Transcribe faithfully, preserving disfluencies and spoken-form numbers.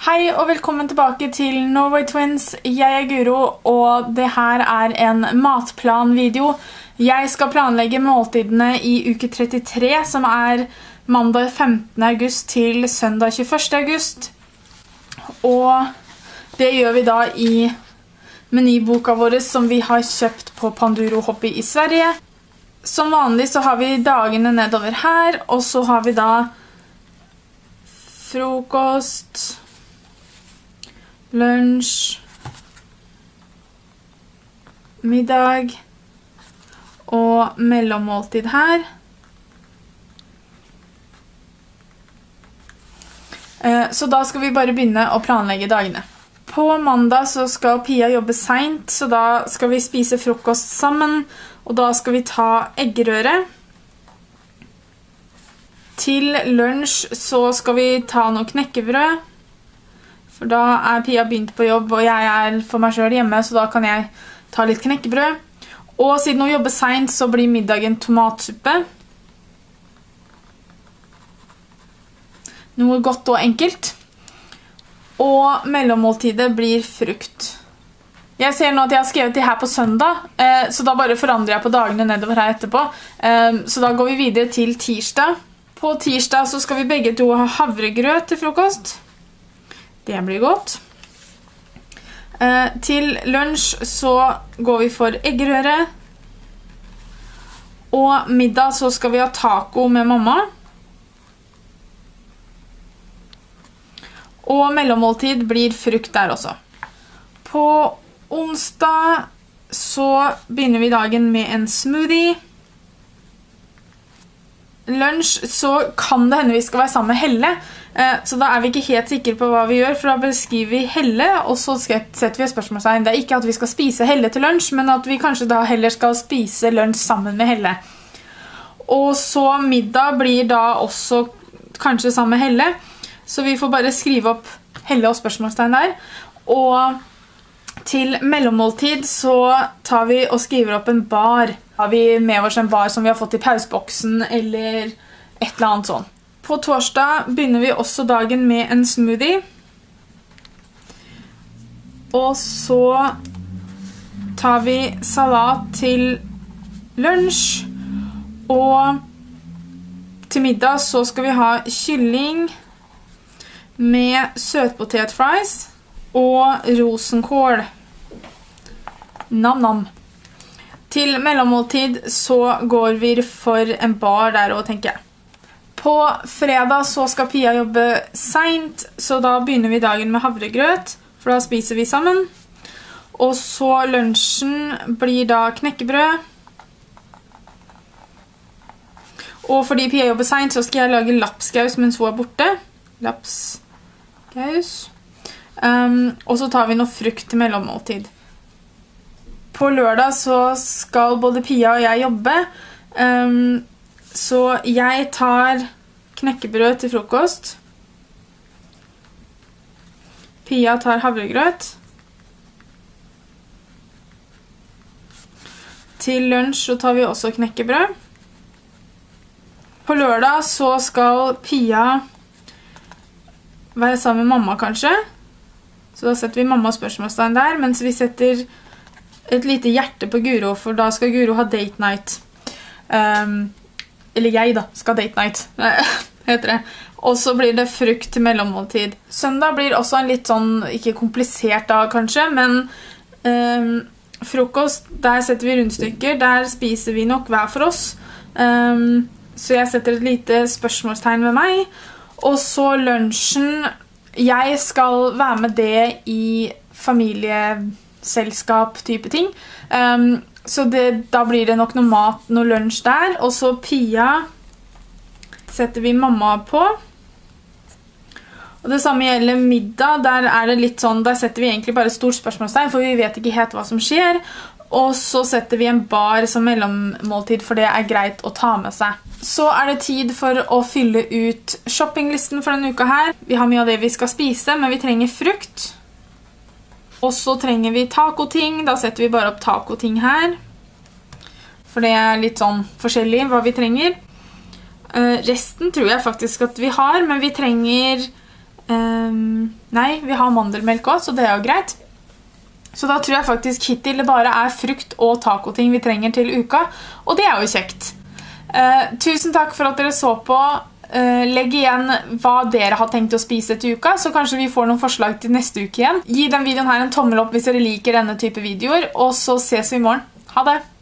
Hei og velkommen tilbake til Norway Twins. Jeg er Guro, og det her er en matplanvideo. Jeg skal planlegge måltidene i uke trettitre, som er mandag femtende august til søndag tjueførste august. Og det gjør vi da i menyboka vår som vi har kjøpt på Panduro Hobby i Sverige. Som vanlig så har vi dagene nedover her, og så har vi da frokost, lunsj, middag og mellommåltid her. Så da skal vi bare begynne å planlegge dagene. På mandag så skal Pia jobbe sent, så da skal vi spise frokost sammen, og da skal vi ta eggerøre. Til lunsj så skal vi ta noe knekkebrød, for da er Pia begynt på jobb, og jeg er for meg selv hjemme, så da kan jeg ta litt knekkebrød. Og siden hun jobber sent, så blir middagen tomatsuppe. Noe godt og enkelt. Og mellommåltidet blir frukt. Jeg ser nå at jeg har skrevet det her på søndag, så da bare forandrer jeg på dagene nedover her etterpå. Så da går vi videre til tirsdag. På tirsdag så skal vi begge to ha havregrøt til frokost. Det blir godt. Til lunsj så går vi for eggerøre. Og middag så skal vi ha taco med mamma. Og mellommåltid blir frukt der også. På onsdag så begynner vi dagen med en smoothie. Lunsj så kan det hende vi skal være sammen med Helle, så da er vi ikke helt sikre på hva vi gjør, for da beskriver vi Helle, og så setter vi et spørsmålstegn. Det er ikke at vi skal spise Helle til lunsj, men at vi kanskje da heller skal spise lunsj sammen med Helle. Og så middag blir da også kanskje sammen med Helle, så vi får bare skrive opp Helle og spørsmålstegn der. Og til mellommåltid så tar vi og skriver opp en bar. Har vi med oss en bar som vi har fått i pauseboksen, eller et eller annet sånn. På torsdag begynner vi også dagen med en smoothie. Og så tar vi salat til lunsj. Og til middag så skal vi ha kylling med søtpotetfries og rosenkål. Nam-nam. Til mellommåltid så går vi for en bar der også, tenker jeg. På fredag så skal Pia jobbe sent, så da begynner vi dagen med havregrøt, for da spiser vi sammen. Og så lunsjen blir da knekkebrød. Og fordi Pia jobber sent, så skal jeg lage lapskaus mens hun er borte. Lapskaus. Um, og så tar vi noe frukt til mellommåltid. På lørdag så skal både Pia og jeg jobbe, um, så jeg tar knekkebrød til frokost. Pia tar havregrøt. Til lunsj så tar vi også knekkebrød. På lørdag så skal Pia være sammen med mamma kanskje, så da setter vi mamma spørsmålstegn der, mens vi setter et lite hjerte på Guro, for da skal Guro ha date night. Um, eller jeg da, skal date night, heter det. Og så blir det frukt til mellommåltid. Søndag blir også en litt sånn, ikke komplisert dag kanskje, men um, frokost, der setter vi rundstykker, der spiser vi nok hver for oss. Um, så jeg setter et lite spørsmålstegn ved meg. Og så lunsjen, jeg skal være med det i familieselskap type ting. Um, så det, da blir det nok noe mat, noe lunsj der. Og så Pia setter vi mamma på. Og det samme gjelder middag, der er det litt sånn, der setter vi egentlig bare stort spørsmålstegn, for vi vet ikke helt hva som skjer. Og så setter vi en bar som mellommåltid, for det er greit å ta med seg. Så er det tid for å fylle ut shoppinglisten for denne uka her. Vi har mye av det vi skal spise, men vi trenger frukt. Og så trenger vi tacoting. Da setter vi bare opp tacoting her. For det er litt sånn forskjellig hva vi trenger. Uh, resten tror jeg faktisk at vi har, men vi trenger Um, nei, vi har mandelmelk også, så det er jo greit. Så da tror jeg faktisk hittil det bare er frukt og tacoting vi trenger til uka, og det er jo kjekt. Uh, tusen takk for at dere så på. Uh, legg igjen hva dere har tenkt å spise til uka, så kanskje vi får noen forslag til neste uke igjen. Gi den videoen her en tommel opp hvis dere liker denne type videoer, og så ses vi i morgen. Ha det!